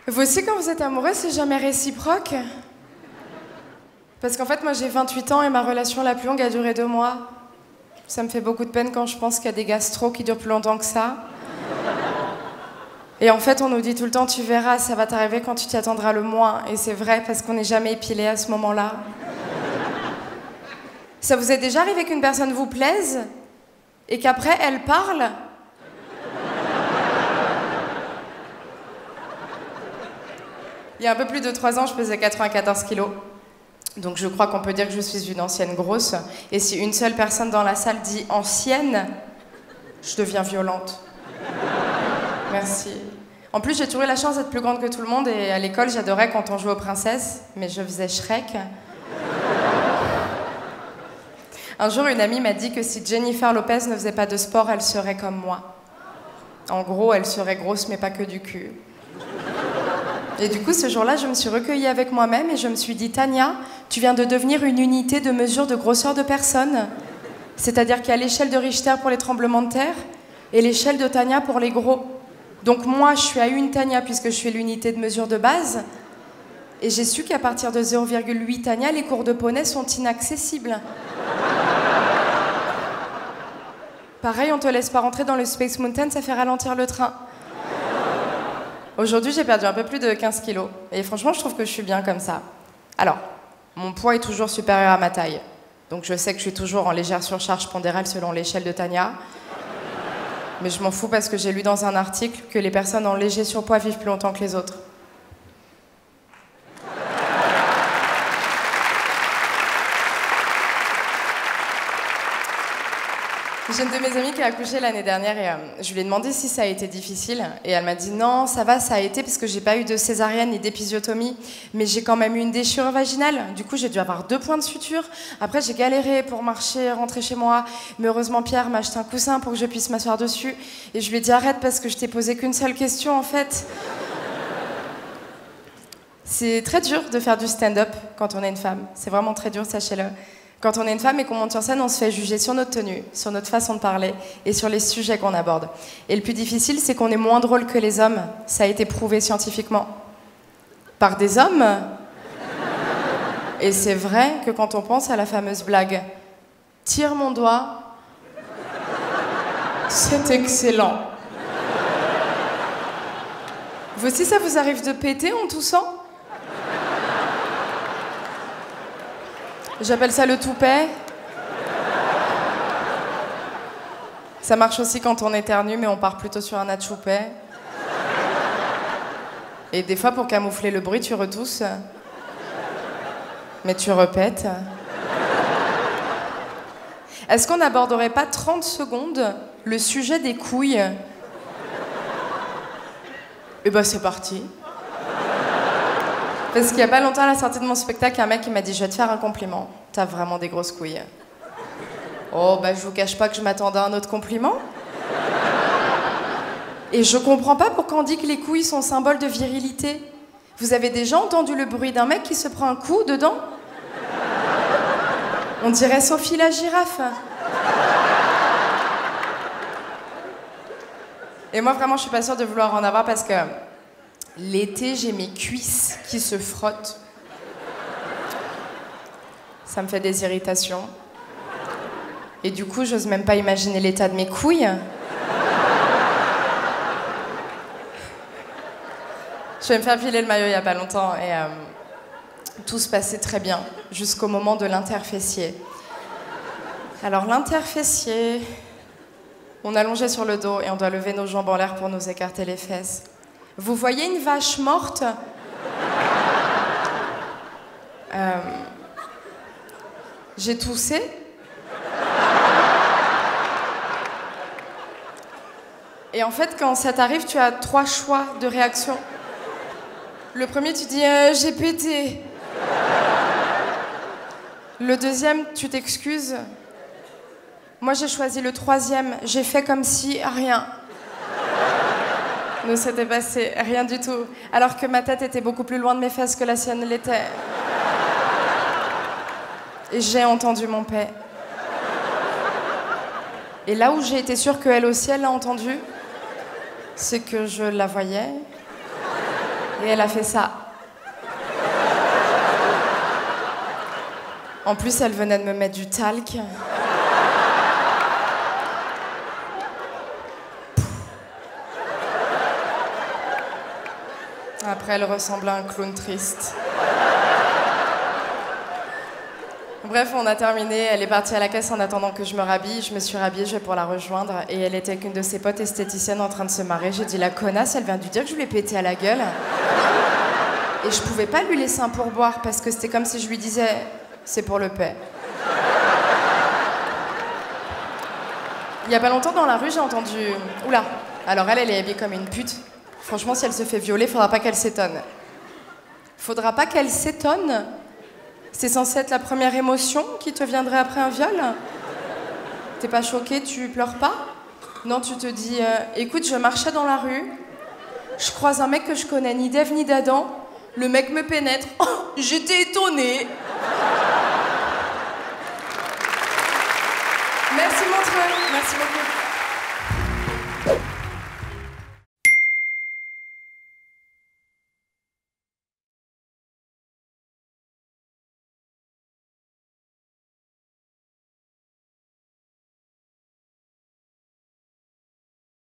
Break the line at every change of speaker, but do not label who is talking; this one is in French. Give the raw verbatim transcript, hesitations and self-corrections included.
Vous aussi, quand vous êtes amoureux, c'est jamais réciproque? Parce qu'en fait, moi, j'ai vingt-huit ans et ma relation la plus longue a duré deux mois. Ça me fait beaucoup de peine quand je pense qu'il y a des gastros qui durent plus longtemps que ça. Et en fait, on nous dit tout le temps, tu verras, ça va t'arriver quand tu t'y attendras le moins. Et c'est vrai, parce qu'on n'est jamais épilé à ce moment-là. Ça vous est déjà arrivé qu'une personne vous plaise et qu'après, elle parle? Il y a un peu plus de trois ans, je pesais quatre-vingt-quatorze kilos. Donc je crois qu'on peut dire que je suis une ancienne grosse. Et si une seule personne dans la salle dit ancienne, je deviens violente. Merci. En plus, j'ai toujours eu la chance d'être plus grande que tout le monde. Et à l'école, j'adorais quand on jouait aux princesses. Mais je faisais Shrek. Un jour, une amie m'a dit que si Jennifer Lopez ne faisait pas de sport, elle serait comme moi. En gros, elle serait grosse, mais pas que du cul. Et du coup, ce jour-là, je me suis recueillie avec moi-même et je me suis dit, Tania, tu viens de devenir une unité de mesure de grosseur de personne. C'est-à-dire qu'il y a l'échelle de Richter pour les tremblements de terre et l'échelle de Tania pour les gros. Donc moi, je suis à une Tania puisque je suis l'unité de mesure de base. Et j'ai su qu'à partir de zéro virgule huit Tania, les cours de poney sont inaccessibles. Pareil, on te laisse pas rentrer dans le Space Mountain, ça fait ralentir le train. Aujourd'hui, j'ai perdu un peu plus de quinze kilos. Et franchement, je trouve que je suis bien comme ça. Alors, mon poids est toujours supérieur à ma taille. Donc je sais que je suis toujours en légère surcharge pondérale selon l'échelle de Tania. Mais je m'en fous parce que j'ai lu dans un article que les personnes en léger surpoids vivent plus longtemps que les autres. J'ai une de mes amies qui a accouché l'année dernière et euh, je lui ai demandé si ça a été difficile. Et elle m'a dit non, ça va, ça a été parce que j'ai pas eu de césarienne ni d'épisiotomie. Mais j'ai quand même eu une déchirure vaginale. Du coup, j'ai dû avoir deux points de suture. Après, j'ai galéré pour marcher, rentrer chez moi. Mais heureusement, Pierre m'a acheté un coussin pour que je puisse m'asseoir dessus. Et je lui ai dit arrête parce que je t'ai posé qu'une seule question en fait. C'est très dur de faire du stand-up quand on est une femme. C'est vraiment très dur, sachez-le. Quand on est une femme et qu'on monte sur scène, on se fait juger sur notre tenue, sur notre façon de parler et sur les sujets qu'on aborde. Et le plus difficile, c'est qu'on est moins drôle que les hommes. Ça a été prouvé scientifiquement. Par des hommes. Et c'est vrai que quand on pense à la fameuse blague « Tire mon doigt », c'est excellent. Vous aussi, ça vous arrive de péter en toussant ? J'appelle ça le toupet. Ça marche aussi quand on éternue, mais on part plutôt sur un atchoupet. Et des fois, pour camoufler le bruit, tu retousses. Mais tu répètes. Est-ce qu'on n'aborderait pas trente secondes le sujet des couilles? Eh ben, c'est parti. Parce qu'il y a pas longtemps, à la sortie de mon spectacle, un mec qui m'a dit « Je vais te faire un compliment. T'as vraiment des grosses couilles. » Oh, bah je vous cache pas que je m'attendais à un autre compliment. Et je comprends pas pourquoi on dit que les couilles sont symbole de virilité. Vous avez déjà entendu le bruit d'un mec qui se prend un coup dedans? On dirait Sophie la girafe. Et moi, vraiment, je suis pas sûre de vouloir en avoir parce que l'été, j'ai mes cuisses qui se frottent. Ça me fait des irritations. Et du coup, j'ose même pas imaginer l'état de mes couilles. Je vais me faire filer le maillot il y a pas longtemps et euh, tout se passait très bien jusqu'au moment de l'interfessier. Alors l'interfessier, on allongeait sur le dos et on doit lever nos jambes en l'air pour nous écarter les fesses. Vous voyez une vache morte? euh, J'ai toussé. Et en fait, quand ça t'arrive, tu as trois choix de réaction. Le premier, tu dis euh, « j'ai pété ». Le deuxième, tu t'excuses. Moi, j'ai choisi le troisième. J'ai fait comme si rien ne s'était passé, rien du tout. Alors que ma tête était beaucoup plus loin de mes fesses que la sienne l'était. Et j'ai entendu mon paix. Et là où j'ai été sûre qu'elle aussi, elle l'a entendu, c'est que je la voyais. Et elle a fait ça. En plus, elle venait de me mettre du talc. Après, elle ressemblait à un clown triste. Bref, on a terminé. Elle est partie à la caisse en attendant que je me rhabille. Je me suis rhabillée, je vais pour la rejoindre. Et elle était avec une de ses potes esthéticiennes en train de se marrer. J'ai dit, la connasse, elle vient de lui dire que je lui ai pété à la gueule. Et je pouvais pas lui laisser un pourboire parce que c'était comme si je lui disais, c'est pour le paix. Il y a pas longtemps dans la rue, j'ai entendu... Oula. Alors elle, elle est habillée comme une pute. Franchement, si elle se fait violer, faudra pas qu'elle s'étonne. Faudra pas qu'elle s'étonne. C'est censé être la première émotion qui te viendrait après un viol. T'es pas choquée, tu pleures pas? Non, tu te dis, euh, écoute, je marchais dans la rue, je croise un mec que je connais ni d'Ève ni d'Adam, le mec me pénètre, oh, j'étais étonnée. Merci Montreux, merci beaucoup.